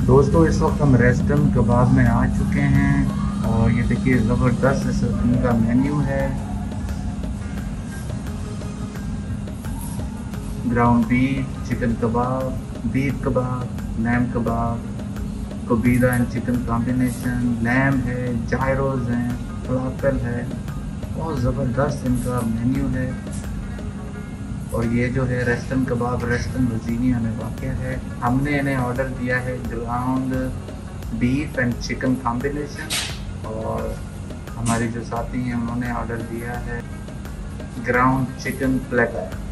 दोस्तों इस वक्त हम रेस्टन कबाब में आ चुके हैं और ये देखिए ज़बरदस्त इस इनका मेन्यू है। Ground beef, chicken kebab, beef kebab, lamb kebab, कबीरा एंड चिकन कॉम्बिनेशन, लैम है, जायरोज हैं, फलाफल है। बहुत ज़बरदस्त इनका मेन्यू है। और ये जो है रेस्टन कबाब रेस्टन वर्जीनिया में वाक़ है। हमने इन्हें ऑर्डर दिया है ground beef and chicken combination और हमारे जो साथी हैं उन्होंने ऑर्डर दिया है ग्राउंड चिकन प्लेटर।